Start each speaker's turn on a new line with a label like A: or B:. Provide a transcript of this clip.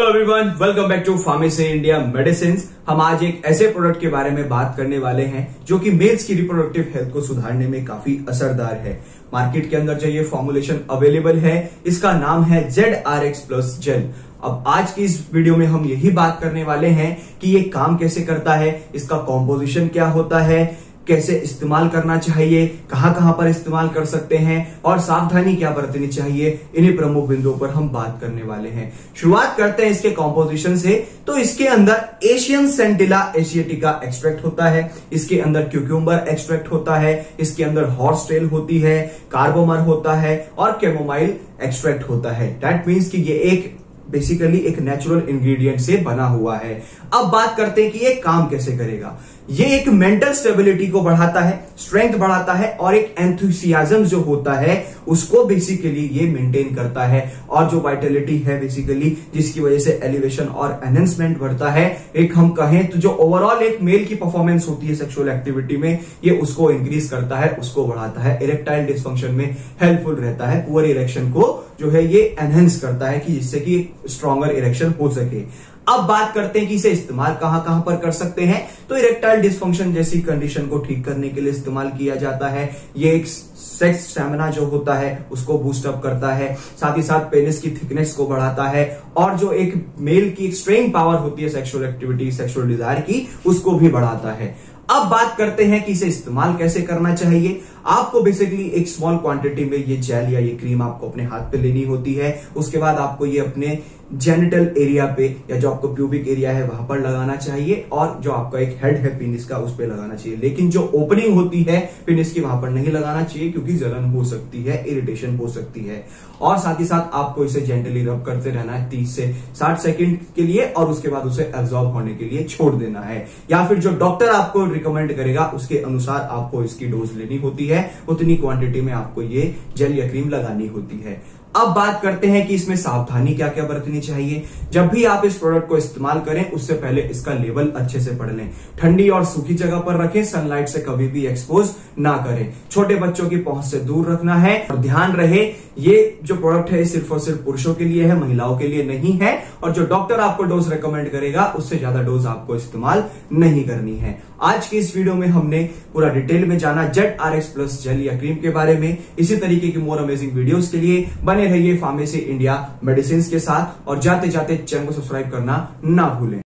A: Everyone, welcome back to pharmacy India medicine. हम आज एक ऐसे प्रोडक्ट के बारे में बात करने वाले हैं जो कि मेल्स की रिप्रोडक्टिव हेल्थ को सुधारने में काफी असरदार है। मार्केट के अंदर जो ये फॉर्मुलेशन अवेलेबल है, इसका नाम है ZRX प्लस जेल। अब आज की इस वीडियो में हम यही बात करने वाले हैं कि ये काम कैसे करता है, इसका कॉम्पोजिशन क्या होता है, कैसे इस्तेमाल करना चाहिए, कहां कहां पर इस्तेमाल कर सकते हैं और सावधानी क्या बरतनी चाहिए। इन्हीं प्रमुख बिंदुओं पर हम बात करने वाले हैं। शुरुआत करते हैं इसके कॉम्पोजिशन से। तो इसके अंदर एशियन सेंटिला एशियाटिका एक्सट्रैक्ट होता है, इसके अंदर क्यूक्यूम्बर एक्सट्रैक्ट होता है, इसके अंदर हॉर्स टेल होती है, कार्बोमर होता है और कैमोमाइल एक्सट्रैक्ट होता है। दैट मीन्स कि ये एक बेसिकली एक नेचुरल इंग्रेडिएंट से बना हुआ है। अब बात करते हैं कि ये काम कैसे करेगा। ये एक मेंटल स्टेबिलिटी को बढ़ाता है, स्ट्रेंथ बढ़ाता है और एक एंथुसियाज्म जो होता है उसको बेसिकली ये मेंटेन करता है। और जो वाइटलिटी है बेसिकली जिसकी वजह से एलिवेशन और एनहेंसमेंट बढ़ता है, एक हम कहें तो जो ओवरऑल एक मेल की परफॉर्मेंस होती है सेक्सुअल एक्टिविटी में, ये उसको इंक्रीज करता है, उसको बढ़ाता है। इरेक्टाइल डिस्फंक्शन में हेल्पफुल रहता है। पुअर इरेक्शन को जो है ये एनहेंस करता है कि जिससे कि स्ट्रॉन्गर इरेक्शन हो सके। अब बात करते हैं कि इसे इस्तेमाल कहां कहां पर कर सकते हैं। तो इरेक्टाइल डिस्फंक्शन जैसी कंडीशन को ठीक करने के लिए इस्तेमाल किया जाता है। ये एक सेक्स स्टैमिना जो होता है उसको बूस्ट अप करता है, साथ ही साथ पेनिस की थिकनेस को बढ़ाता है और जो एक मेल की एक स्ट्रेइंग पावर होती है सेक्सुअल एक्टिविटी, सेक्सुअल डिजायर की, उसको भी बढ़ाता है। अब बात करते हैं कि इसे इस्तेमाल कैसे करना चाहिए। आपको बेसिकली एक स्मॉल क्वांटिटी में ये जेल या ये क्रीम आपको अपने हाथ पे लेनी होती है। उसके बाद आपको ये अपने जेनिटल एरिया पे या जो आपको प्यूबिक एरिया है वहां पर लगाना चाहिए और जो आपका एक हेड है पेनिस का उस पे लगाना चाहिए। लेकिन जो ओपनिंग होती है पेनिस की वहां पर नहीं लगाना चाहिए क्योंकि जलन हो सकती है, इरिटेशन हो सकती है। और साथ ही साथ आपको इसे जेंटली रब करते रहना है 30 से 60 सेकंड के लिए और उसके बाद उसे एब्जॉर्ब होने के लिए छोड़ देना है। या फिर जो डॉक्टर आपको रिकमेंड करेगा उसके अनुसार आपको इसकी डोज लेनी होती है, उतनी क्वांटिटी में आपको ये जेल या क्रीम लगानी होती है। अब बात करते हैं कि इसमें सावधानी क्या क्या बरतनी चाहिए। जब भी आप इस प्रोडक्ट को इस्तेमाल करें उससे पहले इसका लेबल अच्छे से पढ़ लें। ठंडी और सूखी जगह पर रखें, सनलाइट से कभी भी एक्सपोज ना करें। छोटे बच्चों की पहुंच से दूर रखना है और ध्यान रहे ये जो प्रोडक्ट है सिर्फ और सिर्फ पुरुषों के लिए है, महिलाओं के लिए नहीं है। और जो डॉक्टर आपको डोज रेकमेंड करेगा उससे ज्यादा डोज आपको इस्तेमाल नहीं करनी है। आज की इस वीडियो में हमने पूरा डिटेल में जाना ZRX प्लस जेल या क्रीम के बारे में। इसी तरीके की मोर अमेजिंग वीडियोस के लिए बने रहिए फार्मेसी इंडिया मेडिसिन के साथ और जाते जाते चैनल को सब्सक्राइब करना ना भूलें।